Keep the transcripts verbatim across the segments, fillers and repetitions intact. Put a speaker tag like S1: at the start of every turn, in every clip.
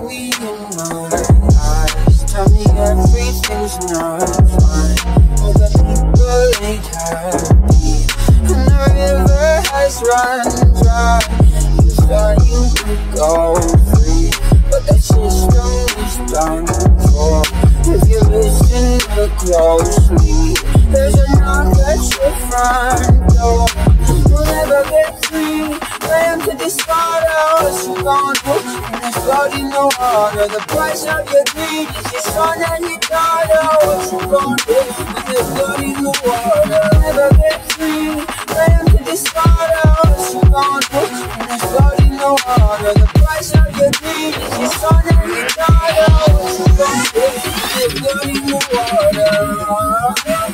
S1: me in my eyes, tell me everything's not fine. All the people ain't happy, and the river has run dry. You thought you could go free, but the system is done for. If you listen closely, there's a knock at your front door. You'll never get free. Ran to this water, what you gon' do when there's blood in the water? The price of your greed is your son and your daughter. What you gon' do when there's blood in the water? You'll never get free. Ran to this water, what you gon' do when there's blood in the water? The price of your greed is your son and your daughter. What you gon' do when there's blood in the water?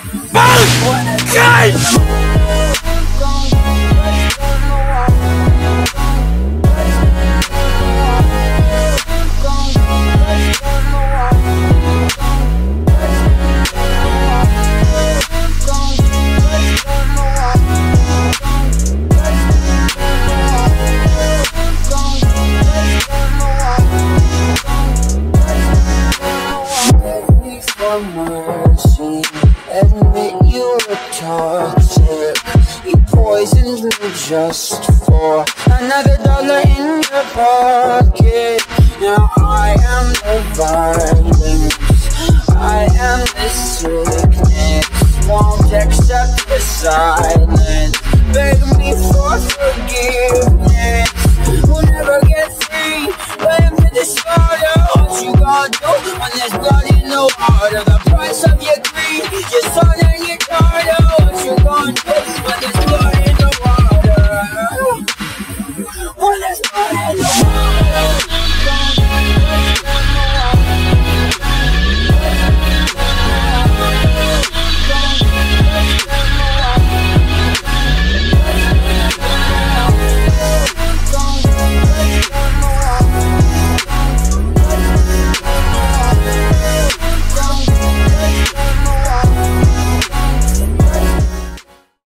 S1: Bankai! Mercy, admit you were toxic. You poisoned me just for another dollar in your pocket. Now I am the violence, I am the sickness. Won't accept the silence, beg me for forgiveness. We'll never get free. Blame to the slaughter. What you gonna do when there's blood in the water? The